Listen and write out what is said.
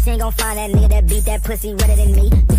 she ain't gon' find that nigga that beat that pussy redder than me.